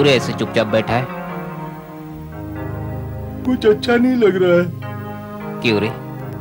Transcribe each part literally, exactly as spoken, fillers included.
क्यों रे ऐसे चुपचाप बैठा है? कुछ अच्छा नहीं लग रहा है। क्यों रे?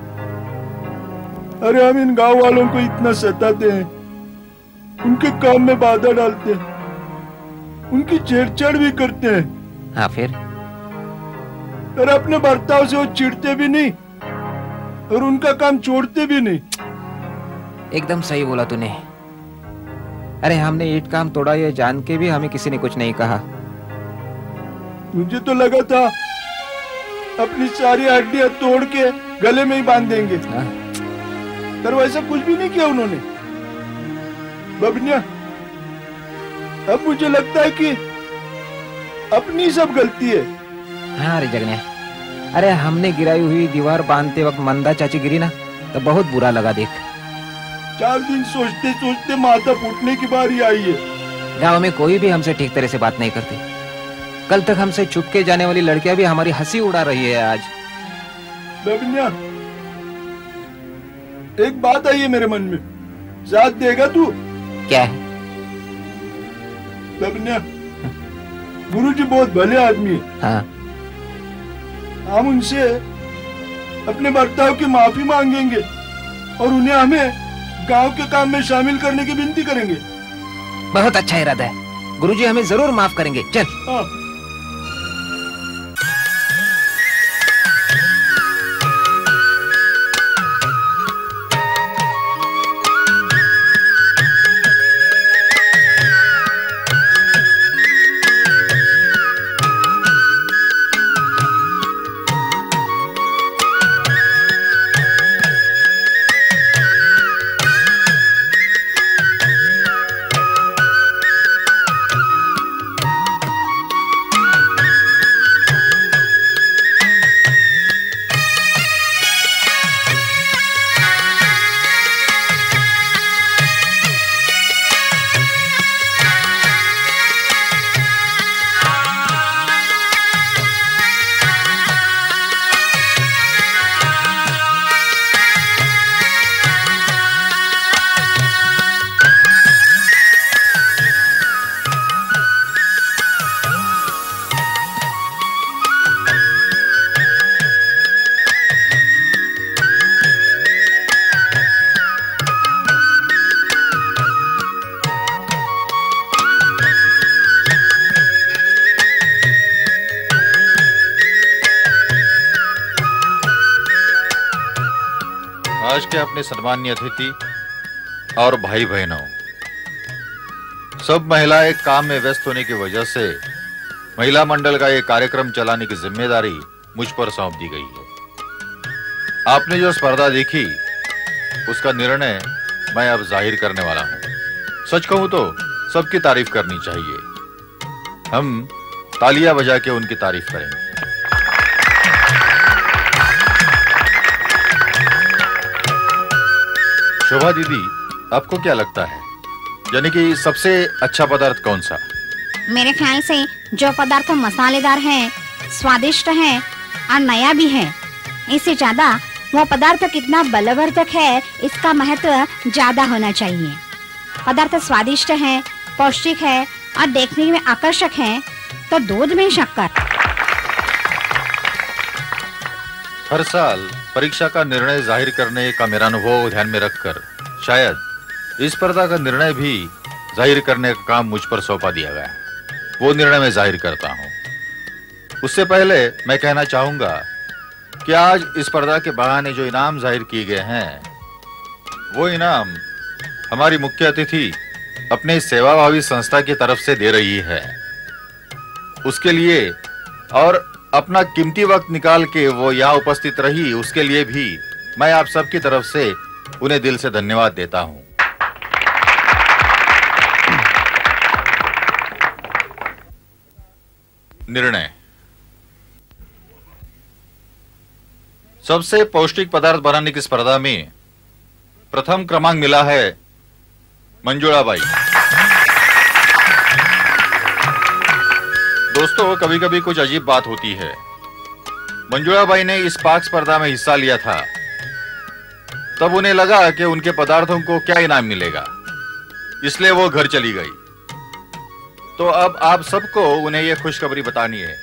अरे हम इन गांव वालों को इतना सताते हैं, उनके काम में बाधा डालते हैं, उनकी छेड़छाड़ भी करते हैं। हाँ फिर? और अपने बर्ताव से वो चिढ़ते भी नहीं और उनका काम छोड़ते भी नहीं। एकदम सही बोला तूने। अरे हमने ईंट काम तोड़ा ये जान के भी हमें किसी ने कुछ नहीं कहा। मुझे तो लगा था अपनी सारी हड्डियां तोड़ के गले में ही बांध देंगे, पर वैसा कुछ भी नहीं किया उन्होंने। बबनिया, अब मुझे लगता है कि अपनी सब गलती है। हाँ रे जगने, अरे हमने गिराई हुई दीवार बांधते वक्त मंदा चाची गिरी ना, तो बहुत बुरा लगा। देख, चार दिन सोचते सोचते माथा फूटने की बारी आई है। गांव में कोई भी हमसे ठीक तरह से बात नहीं करती। कल तक हमसे छुप के जाने वाली लड़कियां भी हमारी हंसी उड़ा रही है आज। बबनिया, एक बात आई है मेरे मन में, साथ देगा तू? क्या है? बबनिया, गुरुजी बहुत भले आदमी है। हाँ। हम उनसे अपने बर्ताव की माफी मांगेंगे और उन्हें हमें गांव के काम में शामिल करने की विनती करेंगे। बहुत अच्छा इरादा है, गुरुजी हमें जरूर माफ करेंगे। चल। हाँ। आज के अपने सम्मानीय अतिथि और भाई बहनों, सब महिलाएं काम में व्यस्त होने की वजह से महिला मंडल का ये कार्यक्रम चलाने की जिम्मेदारी मुझ पर सौंप दी गई है। आपने जो स्पर्धा देखी उसका निर्णय मैं अब जाहिर करने वाला हूं। सच कहूं तो सबकी तारीफ करनी चाहिए। हम तालियां बजा के उनकी तारीफ करेंगे। शोभा दीदी, आपको क्या लगता है, यानी कि सबसे अच्छा पदार्थ कौन सा? मेरे ख्याल से जो पदार्थ मसालेदार है, स्वादिष्ट है और नया भी है, इससे ज्यादा वो पदार्थ कितना बलवर्धक है इसका महत्व ज्यादा होना चाहिए। पदार्थ स्वादिष्ट है, पौष्टिक है और देखने में आकर्षक है तो दूध में शक्कर। हर साल परीक्षा का निर्णय जाहिर करने का मेरा अनुभव ध्यान में रखकर शायद इस स्पर्धा का निर्णय भी जाहिर करने का काम मुझ पर सौंपा दिया गया है। वो निर्णय मैं जाहिर करता हूँ। उससे पहले मैं कहना चाहूंगा कि आज इस स्पर्धा के बहाने जो इनाम जाहिर किए गए हैं, वो इनाम हमारी मुख्य अतिथि अपने सेवाभावी संस्था की तरफ से दे रही है। उसके लिए और अपना कीमती वक्त निकाल के वो यहाँ उपस्थित रही, उसके लिए भी मैं आप सबकी तरफ से उन्हें दिल से धन्यवाद देता हूं। निर्णय। सबसे पौष्टिक पदार्थ बनाने की स्पर्धा में प्रथम क्रमांक मिला है मंजुळाबाई। दोस्तों, कभी कभी कुछ अजीब बात होती है। मंजुळाबाई ने इस पाक स्पर्धा में हिस्सा लिया था, तब उन्हें लगा कि उनके पदार्थों को क्या इनाम मिलेगा, इसलिए वो घर चली गई। तो अब आप सबको उन्हें ये खुशखबरी बतानी है।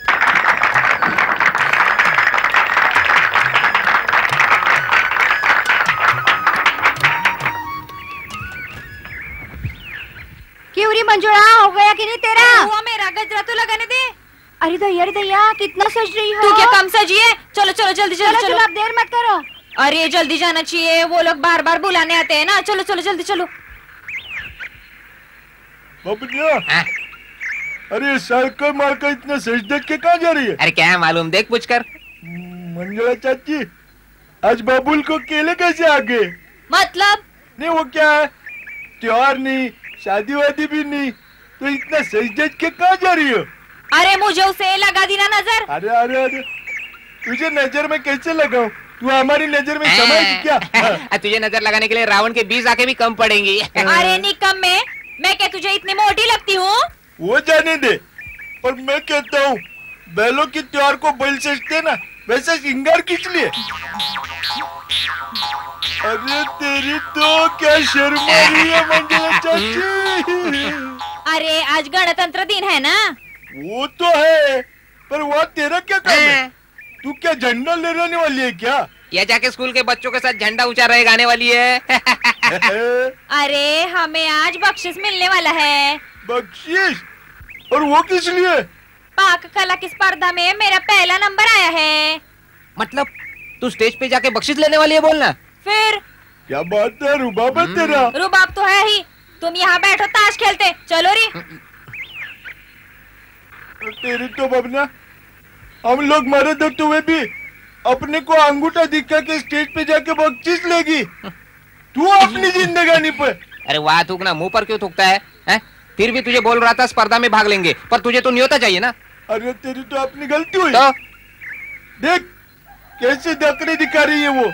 क्यों री मंजुळा, हो गया कि नहीं तेरा? हुआ मेरा, गजरा तो लगाने दे। अरे दैया अरे दैया, कितना सज रही हो? तू क्या कम सजी है? चलो चलो जल्दी चलो जल्दी चलो, चलो। अब देर मत करो। अरे जल्दी जाना चाहिए, वो लोग बार बार बुलाने आते हैं ना। चलो चलो जल्दी चलो। बबनिया, हाँ? अरे सालकर मारकर इतना सज धज के कहाँ जा रही है? अरे क्या है मालूम, देख पूछ कर। मंजुला चाची, आज बाबुल को केले कैसे आ गए? मतलब नहीं वो क्या है, त्योहार नहीं, शादी वादी भी नहीं, तो इतना सज धज के कहाँ जा रही हो? अरे मुझे उसे लगा दी ना नजर। अरे अरे अरे, तुझे नजर में कैसे लगाऊं? तू हमारी नजर में समाएगी क्या? आ, तुझे नजर लगाने के लिए रावण के बीस आके भी कम पड़ेंगी। अरे निकम में, मैं क्या तुझे इतनी मोटी लगती हूँ? वो जाने दे, पर मैं कहता हूँ बैलों के त्योहार को बैल सजते ना, वैसा श्रृंगार किस लिए? अरे तेरी तो क्या शर्म आ रही है मंजुला चाची। अरे आज गणतंत्र दिन है ना। वो तो है, पर वो तेरा क्या काम है? तू क्या झंडा लहराने वाली है क्या? या जाके स्कूल के बच्चों के साथ झंडा ऊंचा रहे गाने वाली है। अरे हमें आज बख्शिश मिलने वाला है। बख्शीश? और वो किस लिए? पाक कला की स्पर्धा में मेरा पहला नंबर आया है। मतलब तू स्टेज पे जाके बख्शिश लेने वाली है बोलना? फिर क्या बात है, रुबाब है तेरा। रुबाब तो है ही। तुम यहाँ बैठो ताश खेलते, चलो री। तेरी तो बबना, हम लोग मरे तो हुए भी अपने को अंगूठा दिखा के स्टेज पे जाके बख्शीश लेगी। तू अपनी जिंदगानी पे। अरे वाह, थूकना मुंह पर क्यों थूकता है, है? फिर भी तुझे बोल रहा था स्पर्धा में भाग लेंगे, पर तुझे तो न्योता चाहिए ना। अरे तेरी तो अपनी गलती हुई। तो देख कैसे दकड़ी दिखा रही है वो।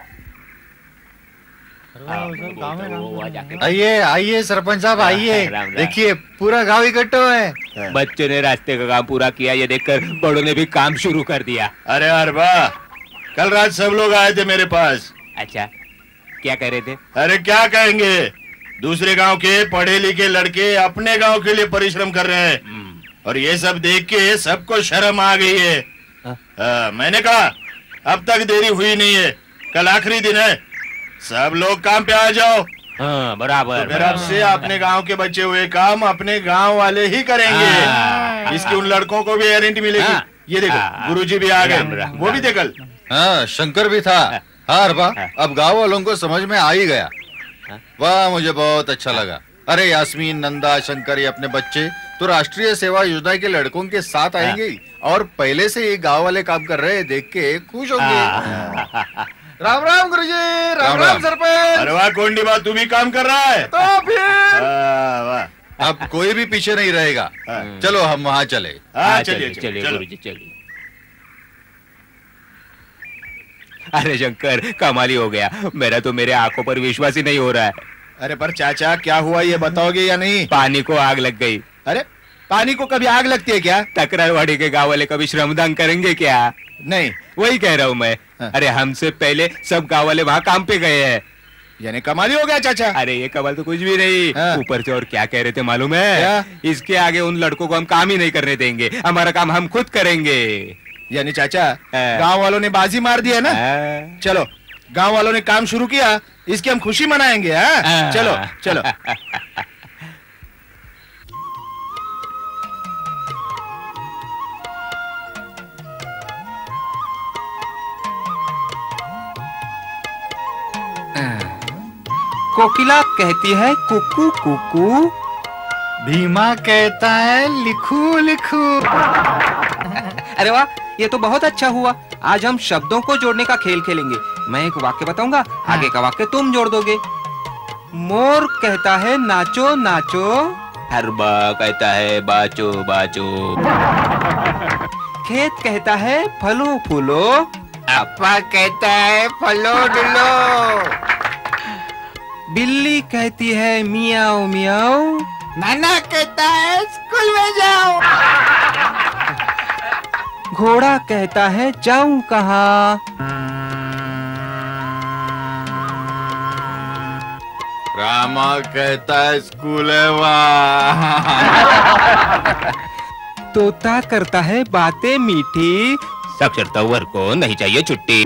आइए आइए सरपंच साहब आइए। राम राम। देखिए पूरा गांव इकट्ठा है। बच्चों ने रास्ते का काम पूरा किया, ये देखकर बड़ों ने भी काम शुरू कर दिया। अरे अरबा, कल रात सब लोग आए थे मेरे पास। अच्छा, क्या कह रहे थे? अरे क्या कहेंगे, दूसरे गांव के पढ़े लिखे लड़के अपने गांव के लिए परिश्रम कर रहे हैं, और ये सब देख के सबको शर्म आ गई है। आ, मैंने कहा अब तक देरी हुई नहीं है, कल आखिरी दिन है, सब लोग काम पे आ जाओ। हाँ बराबर। तो फिर अब से अपने गांव के बचे हुए काम अपने गांव वाले ही करेंगे। इसकी उन लड़कों को भी गारंटी मिलेगी। हाँ। ये देखो हाँ। गुरुजी भी आ राम गए, राम वो भी थे कल। हाँ शंकर भी था। हाँ अरबा, अब गांव वालों को समझ में आ ही गया। वाह, मुझे बहुत अच्छा लगा। अरे यास्मीन, नंदा, शंकर ये अपने बच्चे तो राष्ट्रीय सेवा योजना के लड़कों के साथ आएंगे, और पहले से ये गांव वाले काम कर रहे हैं देख के खुश होंगे। राम राम गुरुजी, राम राम राम राम। सरपंच। अरे वाह कोंडी बात, तू भी काम कर रहा है। तो फिर वाह, वाह। अब कोई भी पीछे नहीं रहेगा। चलो हम वहाँ चले। हाँ, हाँ, चलिए चलिए चलिए चलो। गुरुजी चलिए। अरे शंकर, कमाल ही हो गया, मेरा तो मेरे आंखों पर विश्वास ही नहीं हो रहा है। अरे पर चाचा क्या हुआ ये बताओगे या नहीं? पानी को आग लग गई। अरे पानी को कभी आग लगती है क्या? तकरारवाड़ी के गांव वाले कभी श्रमदान करेंगे क्या? नहीं। वही कह रहा हूँ मैं। हाँ। अरे हमसे पहले सब गांव वाले वहाँ काम पे गए हैं। यानी कमाल ही हो गया चाचा। अरे ये कमाल तो कुछ भी नहीं। हाँ। ऊपर से और क्या कह रहे थे मालूम है? क्या? इसके आगे उन लड़कों को हम काम ही नहीं करने देंगे, हमारा काम हम खुद करेंगे। यानी चाचा हाँ। गांव वालों ने बाजी मार दी है ना? हाँ। चलो गांव वालों ने काम शुरू किया, इसकी हम खुशी मनाएंगे। हाँ? हाँ। चलो चलो। कोकिला कहती है कुकू कुकू, भीमा कहता है लिखू लिखू। अरे वाह, ये तो बहुत अच्छा हुआ। आज हम शब्दों को जोड़ने का खेल खेलेंगे। मैं एक वाक्य बताऊंगा, आगे का वाक्य तुम जोड़ दोगे। मोर कहता है नाचो नाचो, हरबा कहता है बाचो बाचो, खेत कहता है फलो फूलो, अपा कहता है फलो डुलो, बिल्ली कहती है मियाओ मियाओ, नाना कहता है स्कूल में जाओ, घोड़ा कहता है जाऊं कहाँ। रामा कहता है स्कूल है वाह। तोता करता है बातें मीठी, साक्षरता वर्ग को नहीं चाहिए छुट्टी।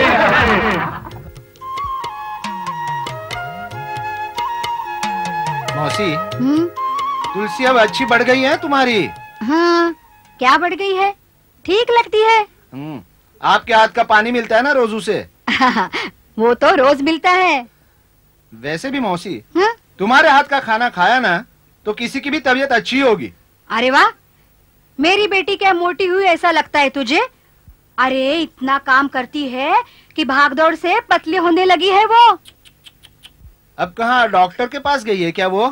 मौसी, हम्म, तुलसी अब अच्छी बढ़ गई है तुम्हारी। हाँ, क्या बढ़ गई है? ठीक लगती है। हम्म, आपके हाथ का पानी मिलता है ना रोज उसे। वो तो रोज मिलता है। वैसे भी मौसी, हाँ? तुम्हारे हाथ का खाना खाया ना तो किसी की भी तबीयत अच्छी होगी। अरे वाह, मेरी बेटी क्या मोटी हुई ऐसा लगता है तुझे? अरे इतना काम करती है कि भागदौड़ से पतली होने लगी है वो। अब कहाँ डॉक्टर के पास गई है क्या वो?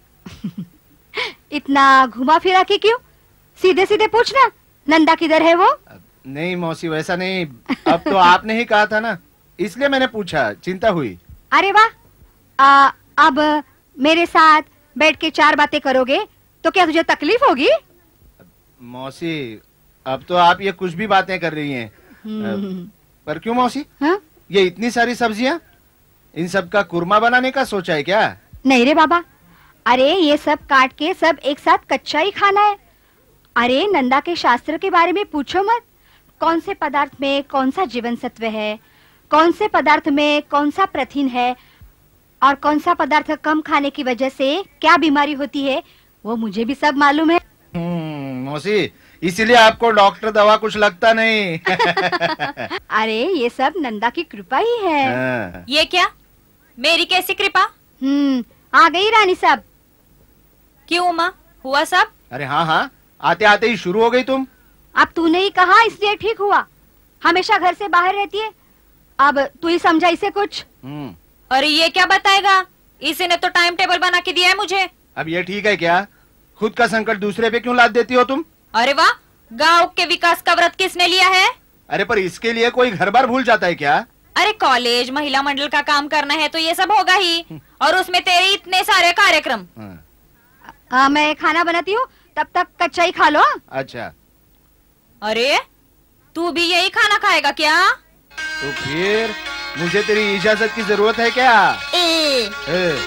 इतना घुमा फिरा के क्यों? सीधे सीधे पूछना, नंदा किधर है वो? नहीं मौसी, वैसा नहीं। अब तो आपने ही कहा था ना, इसलिए मैंने पूछा, चिंता हुई। अरे वाह, आ, अब मेरे साथ बैठ के चार बातें करोगे तो क्या तुझे तकलीफ होगी? मौसी, अब तो आप ये कुछ भी बातें कर रही हैं। पर क्यों मौसी? हाँ? ये इतनी सारी सब्जियां, इन सब का कुरमा बनाने का सोचा है क्या? नहीं रे बाबा, अरे ये सब काट के सब एक साथ कच्चा ही खाना है। अरे नंदा के शास्त्र के बारे में पूछो मत। कौन से पदार्थ में कौन सा जीवन सत्व है, कौन से पदार्थ में कौन सा प्रथिन है, और कौन सा पदार्थ कम खाने की वजह से क्या बीमारी होती है, वो मुझे भी सब मालूम है। हम्म, मौसी, इसीलिए आपको डॉक्टर दवा कुछ लगता नहीं। अरे ये सब नंदा की कृपा ही है। हाँ। ये क्या? मेरी कैसी कृपा? हम्म, आ गई रानी साहब। क्यों माँ, हुआ सब? अरे हाँ हाँ, आते आते ही शुरू हो गई तुम। अब तूने ही कहा इसलिए ठीक हुआ। हमेशा घर से बाहर रहती है, अब तू ही समझा इसे कुछ। हम्म, अरे ये क्या बताएगा? इसी ने तो टाइम टेबल बना के दिया है मुझे। अब ये ठीक है क्या? खुद का संकट दूसरे पे क्यों लाद देती हो तुम? अरे वाह, गांव के विकास का व्रत किसने लिया है? अरे पर इसके लिए कोई घर बार भूल जाता है क्या? अरे कॉलेज महिला मंडल का काम करना है तो ये सब होगा ही, और उसमें तेरे इतने सारे कार्यक्रम। हाँ, आ, मैं खाना बनाती हूँ, तब तक कच्चा ही खा लो। अच्छा, अरे तू भी यही खाना खाएगा क्या? तो फिर मुझे तेरी इजाजत की जरूरत है क्या? ए, ए,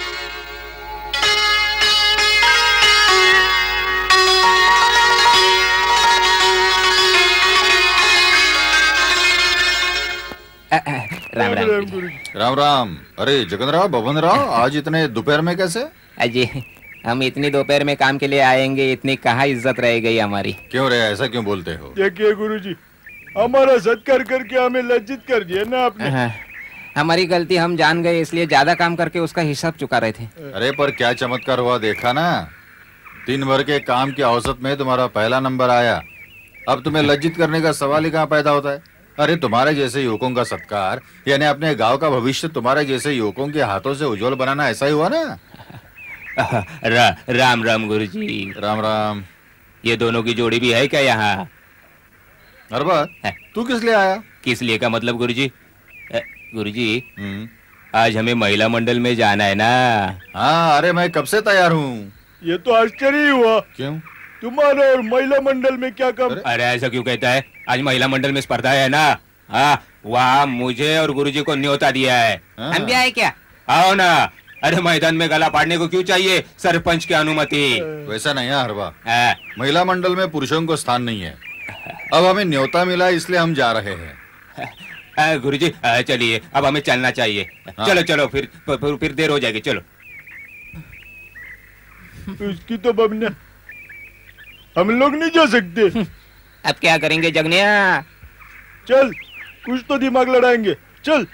राम राम। राम राम। अरे जगनराव, बबनराव, आज इतने दोपहर में कैसे? अजी, हम इतनी दोपहर में काम के लिए आएंगे, इतनी कहाँ इज्जत रह गई हमारी। क्यों रे, ऐसा क्यों बोलते हो? देखिए गुरुजी, हमारा सत्कार करके हमें लज्जित कर दिया ना आपने। हाँ, हमारी गलती, हम जान गए, इसलिए ज्यादा काम करके उसका हिसाब चुका रहे थे। अरे पर क्या चमत्कार हुआ देखा ना, दिन भर के काम की औसत में तुम्हारा पहला नंबर आया। अब तुम्हें लज्जित करने का सवाल ही कहाँ पैदा होता है? अरे तुम्हारे जैसे युवकों का सत्कार, यानी अपने गांव का भविष्य तुम्हारे जैसे युवकों के हाथों से उज्जवल बनाना, ऐसा ही हुआ ना? रा, राम राम गुरुजी। राम राम। ये दोनों की जोड़ी भी है क्या यहाँ? अरबा, तू किस लिए आया? किस लिए का मतलब गुरुजी? अ, गुरुजी, हम्म, आज हमें महिला मंडल में जाना है ना। हाँ, अरे मैं कब से तैयार हूँ। ये तो आश्चर्य ही हुआ, क्यों? तुम्हारे और महिला मंडल में क्या काम? अरे ऐसा क्यों कहता है? आज महिला मंडल में स्पर्धा है ना। हाँ, वहाँ मुझे और गुरुजी को न्योता दिया है। हाँ। हम भी आए क्या? आओ ना। अरे मैदान में गला फाड़ने को क्यों चाहिए सरपंच की अनुमति? वैसा नहीं है हरबा, हाँ, महिला मंडल में पुरुषों को स्थान नहीं है। अब हमें न्योता मिला इसलिए हम जा रहे हैं। हाँ, गुरुजी, हाँ, चलिए, अब हमें चलना चाहिए। हाँ। चलो चलो, फिर फिर, फिर देर हो जाएगी, चलो। उसकी तो बबना, हम लोग नहीं जा सकते। अब क्या करेंगे जगनिया? चल, कुछ तो दिमाग लड़ाएंगे, चल।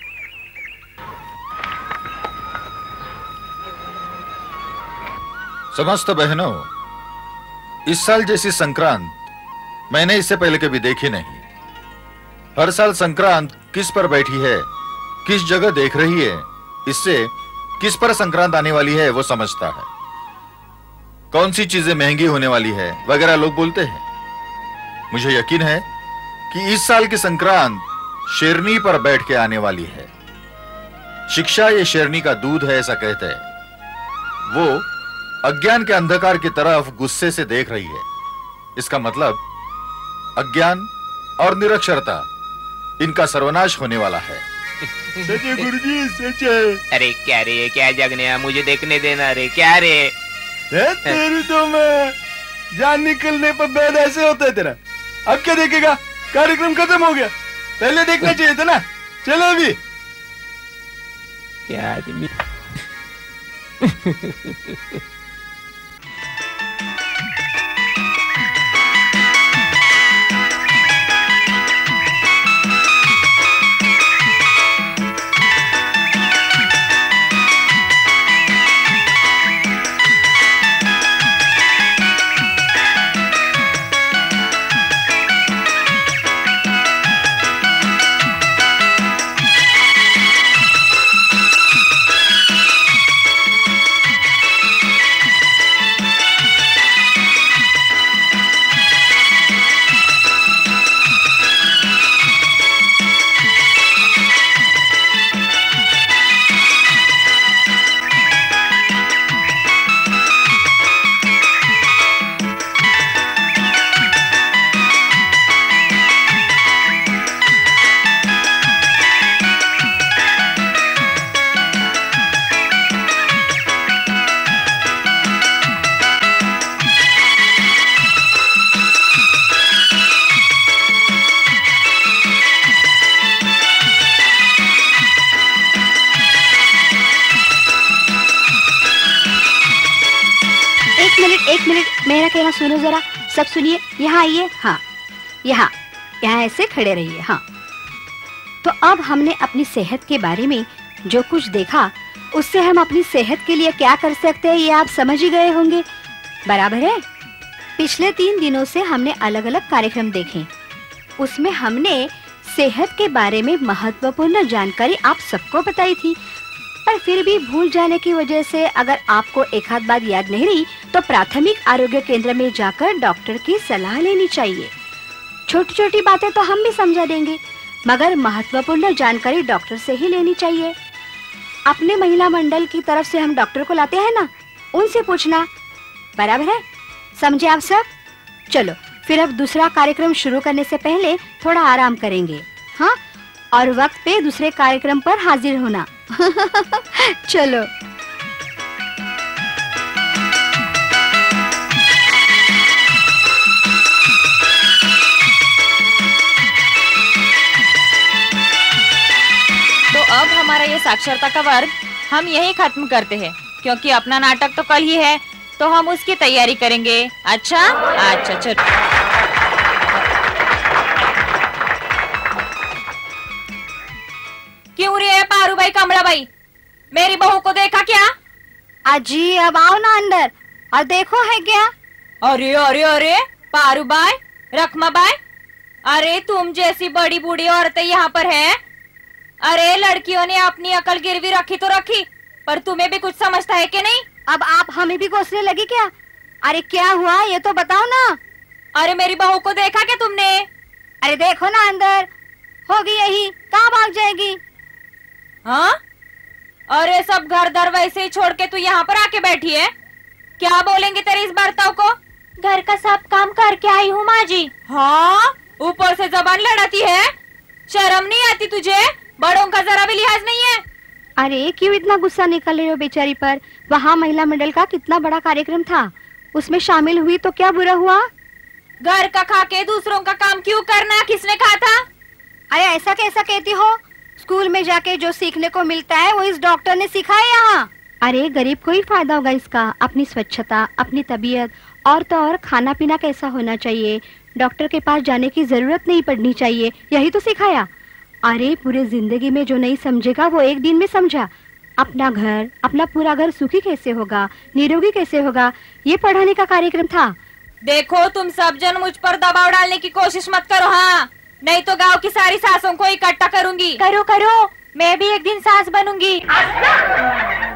समस्त बहनों, इस साल जैसी संक्रांत मैंने इससे पहले कभी देखी नहीं। हर साल संक्रांत किस पर बैठी है, किस जगह देख रही है, इससे किस पर संक्रांत आने वाली है वो समझता है। कौन सी चीजें महंगी होने वाली है वगैरह लोग बोलते हैं। मुझे यकीन है कि इस साल की संक्रांत शेरनी पर बैठ के आने वाली है। शिक्षा ये शेरनी का दूध है ऐसा कहते हैं। वो अज्ञान के अंधकार की तरफ गुस्से से देख रही है। इसका मतलब अज्ञान और निरक्षरता, इनका सर्वनाश होने वाला है। सच है गुरुजी, सच है। अरे क्या रे, क्या जगने, मुझे देखने देना रे, क्या रे? है तेरी तो मैं जान निकलने पर बैद ऐसे होता है तेरा। अब क्या देखेगा, कार्यक्रम खत्म हो गया, पहले देखना चाहिए था ना। चलो अभी। क्या आदमी। एक मिनट, मेरा कहना सुनो जरा, सब सुनिए। यहाँ आइए। हाँ, यहाँ यहाँ ऐसे खड़े रहिए। हाँ, तो अब हमने अपनी सेहत के बारे में जो कुछ देखा, उससे हम अपनी सेहत के लिए क्या कर सकते हैं ये आप समझ ही गए होंगे, बराबर है? पिछले तीन दिनों से हमने अलग अलग कार्यक्रम देखे, उसमें हमने सेहत के बारे में महत्वपूर्ण जानकारी आप सबको बताई थी। पर फिर भी भूल जाने की वजह से अगर आपको एक आध बात याद नहीं रही तो प्राथमिक आरोग्य केंद्र में जाकर डॉक्टर की सलाह लेनी चाहिए। छोटी छोटी बातें तो हम भी समझा देंगे, मगर महत्वपूर्ण जानकारी डॉक्टर से ही लेनी चाहिए। अपने महिला मंडल की तरफ से हम डॉक्टर को लाते हैं ना, उनसे पूछना, बराबर है? समझे आप सब? चलो फिर अब दूसरा कार्यक्रम शुरू करने से पहले थोड़ा आराम करेंगे, हाँ? और वक्त पे दूसरे कार्यक्रम पर हाजिर होना। चलो। तो अब हमारा ये साक्षरता का वर्ग हम यही खत्म करते हैं, क्योंकि अपना नाटक तो कल ही है, तो हम उसकी तैयारी करेंगे। अच्छा अच्छा चलो। क्यों रे पारू भाई, कमला भाई, मेरी बहू को देखा क्या? अजी अब आओ ना अंदर और देखो है क्या। अरे अरे अरे पारू भाई, रखमा भाई, अरे तुम जैसी बड़ी बूढ़ी औरतें यहाँ पर है। अरे लड़कियों ने अपनी अकल गिरवी रखी तो रखी, पर तुम्हें भी कुछ समझता है कि नहीं? अब आप हमें भी कोसने लगी क्या? अरे क्या हुआ ये तो बताओ ना। अरे मेरी बहू को देखा क्या तुमने? अरे देखो ना अंदर, होगी यही, कहाँ भाग जाएगी? हाँ? अरे सब घर दर वैसे ही छोड़ के तू यहाँ पर आके बैठी है, क्या बोलेंगे तेरे इस बर्ताव को? घर का सब काम करके आई हूँ माँ जी। हाँ, ऊपर से जबान लड़ाती है, शर्म नहीं आती तुझे? बड़ों का जरा भी लिहाज नहीं है। अरे क्यों इतना गुस्सा निकाल रहे हो बेचारी पर? वहाँ महिला मंडल का कितना बड़ा कार्यक्रम था, उसमें शामिल हुई तो क्या बुरा हुआ? घर का खा के दूसरों का काम क्यों करना, किसने कहा था? अरे ऐसा कैसा कहती हो? स्कूल में जाके जो सीखने को मिलता है वो इस डॉक्टर ने सिखाया यहाँ। अरे गरीब को ही फायदा होगा इसका, अपनी स्वच्छता, अपनी तबीयत, और तो और खाना पीना कैसा होना चाहिए, डॉक्टर के पास जाने की जरूरत नहीं पड़नी चाहिए, यही तो सिखाया। अरे पूरे जिंदगी में जो नहीं समझेगा वो एक दिन में समझा। अपना घर, अपना पूरा घर सुखी कैसे होगा, निरोगी कैसे होगा, ये पढ़ाने का कार्यक्रम था। देखो तुम सब जन मुझ पर दबाव डालने की कोशिश मत करो, हाँ? नहीं तो गांव की सारी सासों को इकट्ठा करूंगी। करो करो, मैं भी एक दिन सास बनूंगी।